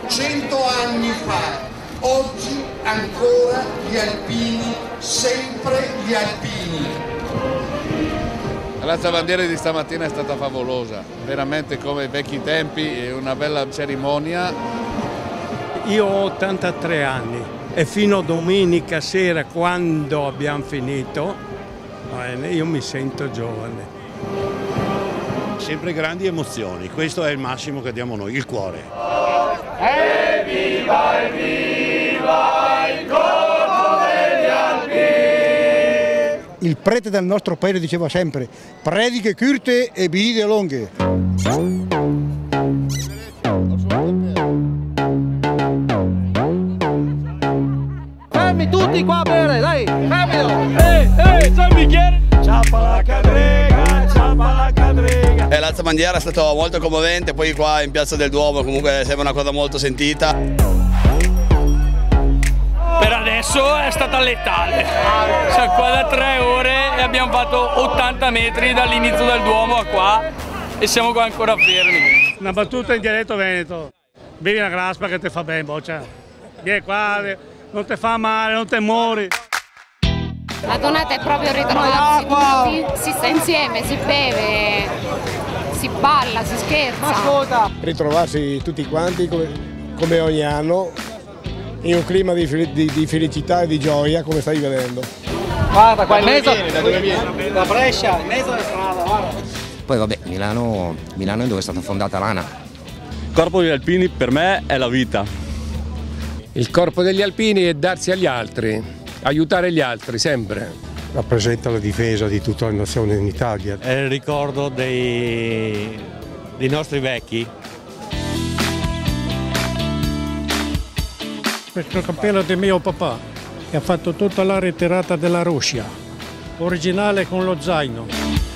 100 anni fa. Oggi ancora gli alpini, sempre gli alpini. L'alzabandiera di stamattina è stata favolosa, veramente come ai vecchi tempi, una bella cerimonia. Io ho 83 anni e fino a domenica sera, quando abbiamo finito, io mi sento giovane. Sempre grandi emozioni, questo è il massimo che diamo noi, il cuore. Evviva, evviva il corpo degli Alpini! Il prete del nostro paese diceva sempre: prediche curte e bide lunghe. Fermi tutti qua a bere, dai, rapido! San Michele! Ciappa la cadrega, ciappa la cadrega! L'alzabandiera è stato molto commovente, poi qua in Piazza del Duomo comunque sembra una cosa molto sentita. Per adesso è stata letale, siamo qua da 3 ore e abbiamo fatto 80 metri dall'inizio del Duomo a qua e siamo qua ancora fermi. Una battuta in dialetto veneto, bevi una graspa che ti fa bene, boccia. Vieni qua, non ti fa male, non ti muori. La donata è proprio ritrovarsi tutti, si sta insieme, si beve, si balla, si scherza. Ritrovarsi tutti quanti come ogni anno in un clima di felicità e di gioia, come stai vedendo. Guarda qua in mezzo, da dove vieni? da Brescia, in mezzo alla strada, guarda. Poi vabbè, Milano è dove è stata fondata l'ANA. Il corpo degli alpini per me è la vita. Il corpo degli alpini è darsi agli altri, aiutare gli altri sempre. Rappresenta la difesa di tutta la nazione in Italia. È il ricordo dei nostri vecchi. Questo cappello di mio papà, che ha fatto tutta la ritirata della Russia, originale con lo zaino.